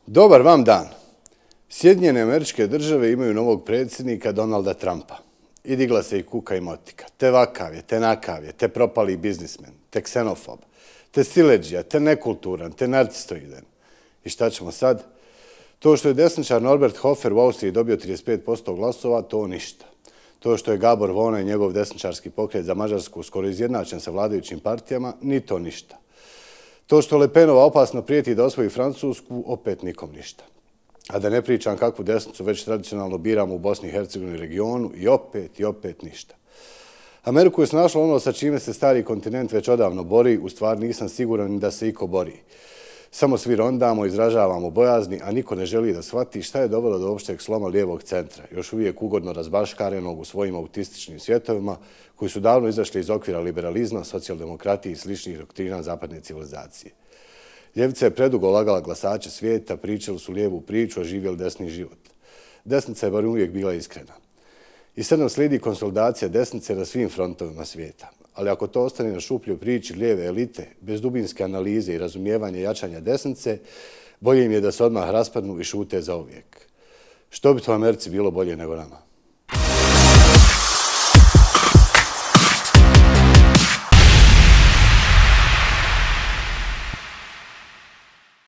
Dobar vam dan. Sjedinjene Američke Države imaju novog predsjednika Donalda Trumpa. I digla se i kuka i motika. Te vakav je, te nakav je, te propali biznismen, te ksenofob, te siledžija, te nekulturan, te narcistoiden. I šta ćemo sad? To što je desničar Norbert Hofer u Austriji dobio 35% glasova, to ništa. To što je Gabor Vona i njegov desničarski pokret za Mađarsku skoro izjednačen sa vladajućim partijama, ni to ništa. To što Le Penova opasno prijeti da osvoji Francusku, opet nikom ništa. A da ne pričam kakvu desnicu već tradicionalno biramo u Bosni i Hercegovini regionu i opet ništa. Ameriku je snašlo ono sa čime se stari kontinent već odavno bori, u stvari nisam siguran ni da se iko bori. Samo svi rondamo, izražavamo bojazni, a niko ne želi da shvati šta je dovelo do opšteg sloma lijevog centra, još uvijek ugodno razbaškarenog u svojim autističnim svjetovima, koji su davno izašli iz okvira liberalizma, socijaldemokratije i sličnih doktrina zapadne civilizacije. Ljevica je predugo lagala glasače svijeta, pričali su lijevu priču, a živjeli desni život. Desnica je bar uvijek bila iskrena. I sad nam slijedi konsolidacija desnice na svim frontovima svijeta. Ali ako to ostane na šupljoj priči lijeve elite, bez dubinske analize i razumijevanja jačanja desnice, bolje im je da se odmah raspadnu i šute zauvijek. Što bi to Americi bilo bolje nego nama?